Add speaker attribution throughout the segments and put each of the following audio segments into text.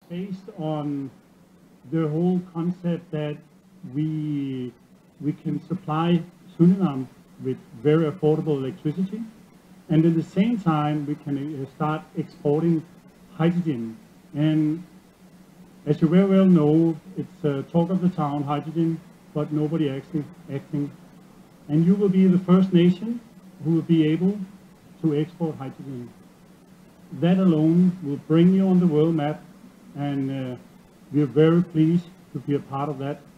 Speaker 1: Based on the whole concept that we can supply Suriname with very affordable electricity, and at the same time we can start exporting hydrogen. And as you very well know, it's talk of the town, hydrogen, but nobody actually acting. And you will be the first nation who will be able to export hydrogen. That alone will bring you on the world map, and we are very pleased to be a part of that.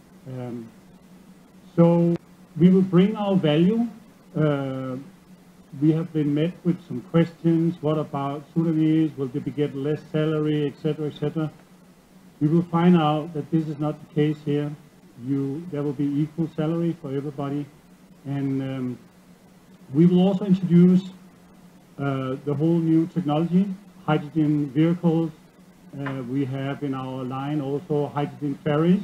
Speaker 1: So we will bring our value. We have been met with some questions. What about Sudanese? Will they get less salary, etc., etc.? We will find out that this is not the case here. There will be equal salary for everybody. And we will also introduce the whole new technology, hydrogen vehicles. We have in our line also hydrogen ferries.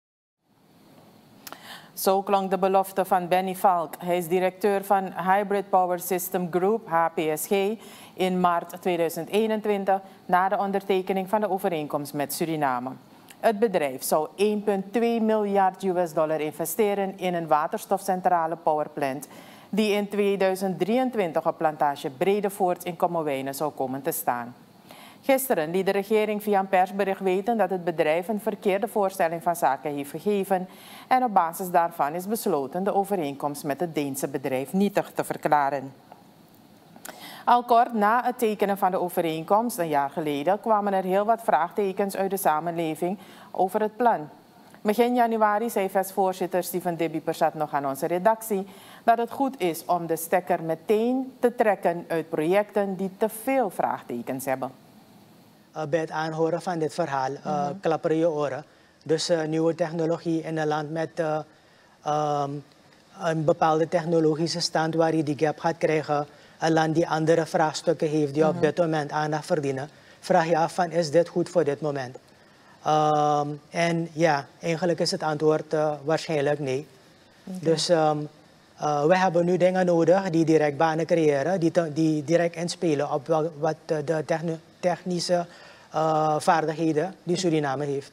Speaker 2: Zo klonk de belofte van Benny Valk. Hij is directeur van Hybrid Power System Group, HPSG, in maart 2021 na de ondertekening van de overeenkomst met Suriname. Het bedrijf zou 1,2 miljard US-dollar investeren in een waterstofcentrale powerplant die in 2023 op plantage Bredevoort in Kommerwijnen zou komen te staan. Gisteren liet de regering via een persbericht weten dat het bedrijf een verkeerde voorstelling van zaken heeft gegeven en op basis daarvan is besloten de overeenkomst met het Deense bedrijf nietig te verklaren. Al kort na het tekenen van de overeenkomst, een jaar geleden, kwamen er heel wat vraagtekens uit de samenleving over het plan. Begin januari zei VES-voorzitter Steven Debi-Persat nog aan onze redactie dat het goed is om de stekker meteen te trekken uit projecten die te veel vraagtekens hebben.
Speaker 3: Bij het aanhoren van dit verhaal klapperen je oren. Dus nieuwe technologie in een land met een bepaalde technologische stand waar je die gap gaat krijgen, een land die andere vraagstukken heeft die op dit moment aandacht verdienen, vraag je af van is dit goed voor dit moment? En ja, eigenlijk is het antwoord waarschijnlijk nee. Dus we hebben nu dingen nodig die direct banen creëren, die direct inspelen op wat de technische vaardigheden die Suriname heeft.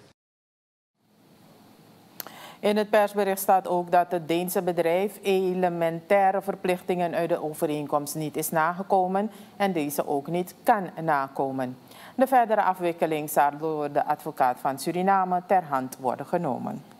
Speaker 2: In het persbericht staat ook dat het Deense bedrijf elementaire verplichtingen uit de overeenkomst niet is nagekomen en deze ook niet kan nakomen. De verdere afwikkeling zal door de advocaat van Suriname ter hand worden genomen.